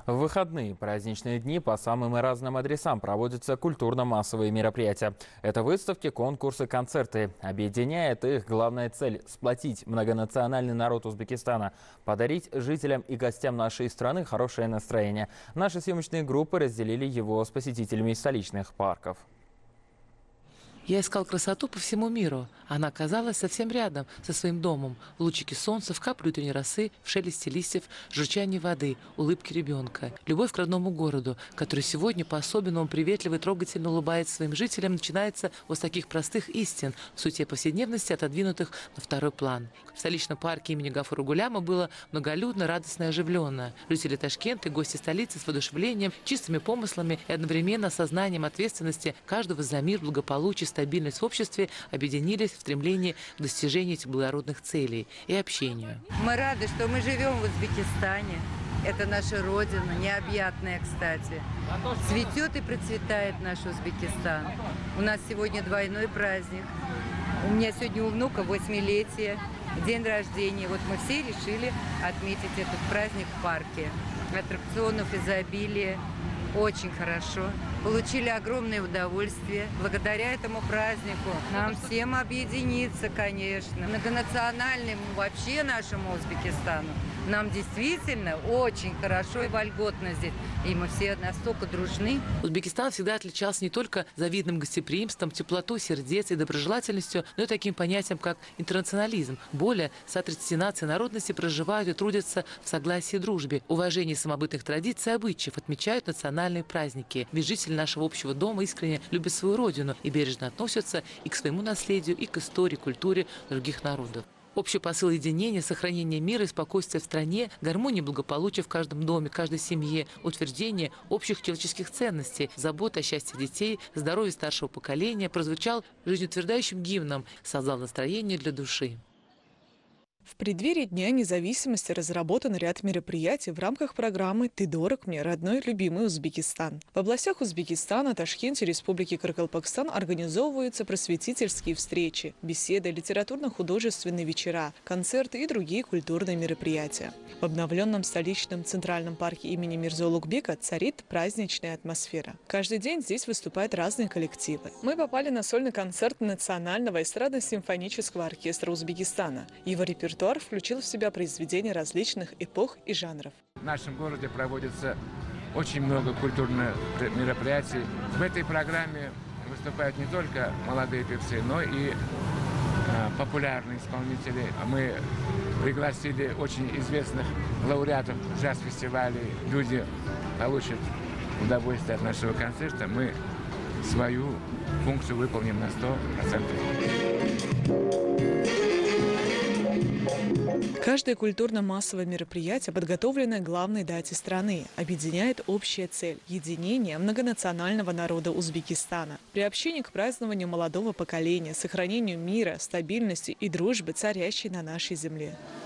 В выходные праздничные дни по самым разным адресам проводятся культурно-массовые мероприятия. Это выставки, конкурсы, концерты. Объединяет их главная цель – сплотить многонациональный народ Узбекистана, подарить жителям и гостям нашей страны хорошее настроение. Наши съемочные группы разделили его с посетителями из столичных парков. Я искал красоту по всему миру. Она оказалась совсем рядом, со своим домом. В лучике солнца, в капле утренней росы, в шелесте листьев, журчании воды, улыбке ребенка. Любовь к родному городу, который сегодня по-особенному приветливо и трогательно улыбается своим жителям, начинается вот с таких простых истин, в суете повседневности, отодвинутых на второй план. В столичном парке имени Гафура Гуляма было многолюдно, радостно и оживленно. Жители Ташкента и гости столицы с воодушевлением, чистыми помыслами и одновременно осознанием ответственности каждого за мир, благополучие, стабильность в обществе объединились в стремлении к достижению этих благородных целей и общению. Мы рады, что мы живем в Узбекистане. Это наша родина, необъятная, кстати. Цветет и процветает наш Узбекистан. У нас сегодня двойной праздник. У меня сегодня у внука 8-летие, день рождения. Вот мы все решили отметить этот праздник в парке. Аттракционов изобилие. Очень хорошо. Получили огромное удовольствие. Благодаря этому празднику нам всем объединиться, конечно. Многонациональному вообще нашему Узбекистану нам действительно очень хорошо и вольготно здесь. И мы все настолько дружны. Узбекистан всегда отличался не только завидным гостеприимством, теплотой сердец и доброжелательностью, но и таким понятием, как интернационализм. Более 130 наций и народностей проживают и трудятся в согласии и дружбе. Уважение самобытных традиций и обычаев отмечают национальные праздники. Ведь жители нашего общего дома искренне любят свою родину и бережно относятся и к своему наследию, и к истории, культуре других народов. Общий посыл единения, сохранения мира и спокойствия в стране, гармонии и благополучия в каждом доме, каждой семье, утверждение общих человеческих ценностей, забота о счастье детей, здоровье старшего поколения прозвучал жизнеутверждающим гимном, создал настроение для души. В преддверии Дня независимости разработан ряд мероприятий в рамках программы «Ты дорог мне, родной любимый Узбекистан». В областях Узбекистана, Ташкенте, Республики Каракалпакстан организовываются просветительские встречи, беседы, литературно-художественные вечера, концерты и другие культурные мероприятия. В обновленном столичном центральном парке имени Мирзо Улугбека царит праздничная атмосфера. Каждый день здесь выступают разные коллективы. Мы попали на сольный концерт Национального эстрадно-симфонического оркестра Узбекистана. Его репертуар включил в себя произведения различных эпох и жанров. В нашем городе проводится очень много культурных мероприятий. В этой программе выступают не только молодые певцы, но и популярные исполнители. Мы пригласили очень известных лауреатов джаз-фестивалей. Люди получат удовольствие от нашего концерта. Мы свою функцию выполним на 100%. Каждое культурно-массовое мероприятие, подготовленное к главной дате страны, объединяет общая цель – единение многонационального народа Узбекистана, приобщение к празднованию молодого поколения, сохранению мира, стабильности и дружбы, царящей на нашей земле.